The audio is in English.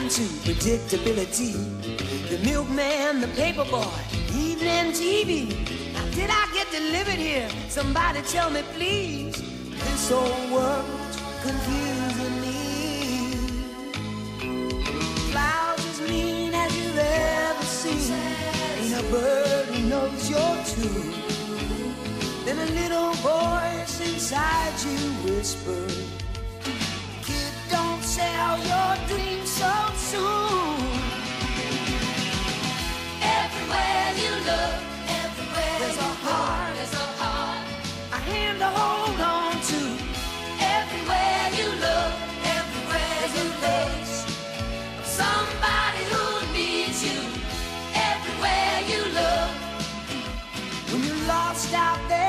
happened to predictability? The milkman, the paper boy, evening TV. Now did I get delivered here? Somebody tell me please. This whole world's confusing me. Clouds as mean as you've ever seen. Ain't a bird who knows you're true. Then a little voice inside you whispered, kid, don't sell your dreams so soon. Everywhere you look, There's a heart, a hand to hold on to. Everywhere you look, there's a face. somebody who needs you. Everywhere you look, When you're lost out there